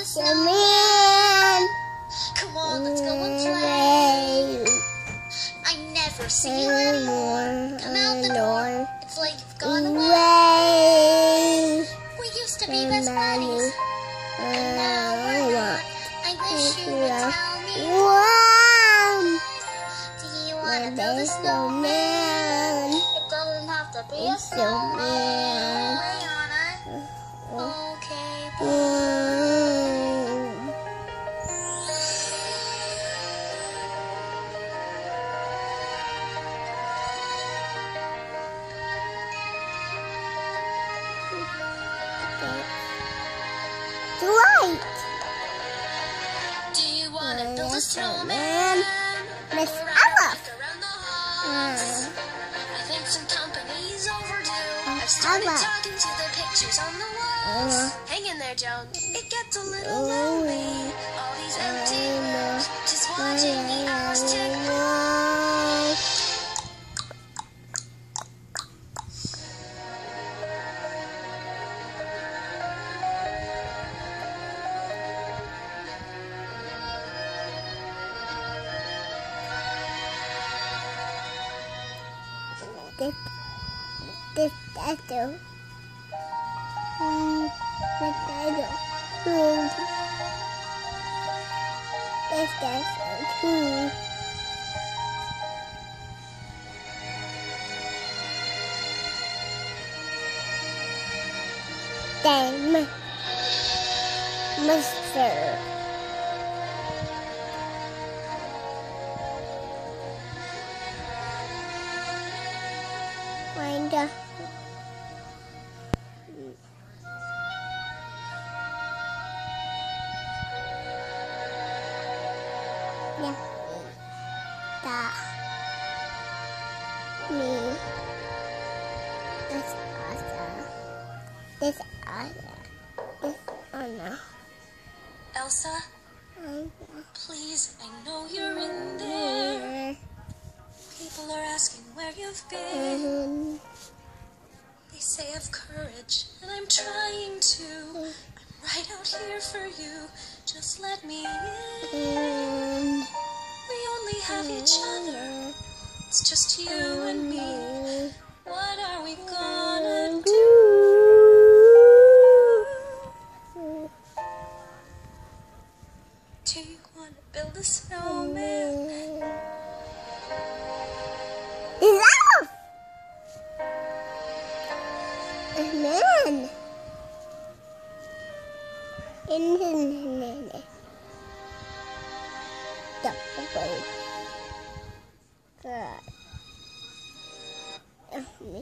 snowman. Come on, let's go and play. I never see you anymore. Come out the door. It's like you've gone away. We used to be best buddies, and now we're not. I wish you would tell me why. Do you want to build a snowman? It doesn't have to be a snowman. Okay, Right. do you want to build a snowman? Miss Or Emma. around the halls? I think some company's overdue. I've started talking to the pictures on the walls. Hang in there, Joan. It gets a little lonely. All these empty rooms, just watching the hours tick by. This tattoo. The tattoo. This tattoo. Then, Mr. Find a me. This awesome. This Anna. Elsa, please, I know you're in there. People are asking where you've been. They say I've courage, and I'm trying to. I'm right out here for you. Just let me in. We only have each other. It's just you and me. What are we gonna do? Do you want to build a snowman? Love! Man! Double. Good.